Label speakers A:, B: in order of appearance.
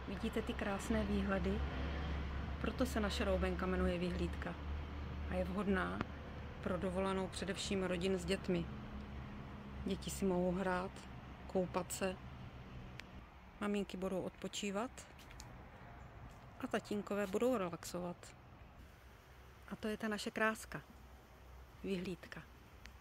A: Vidíte ty krásné výhledy? Proto se naše roubenka jmenuje Vyhlídka a je vhodná pro dovolenou především rodin s dětmi. Děti si mohou hrát, koupat se, maminky budou odpočívat a tatínkové budou relaxovat. A to je ta naše kráska, Vyhlídka.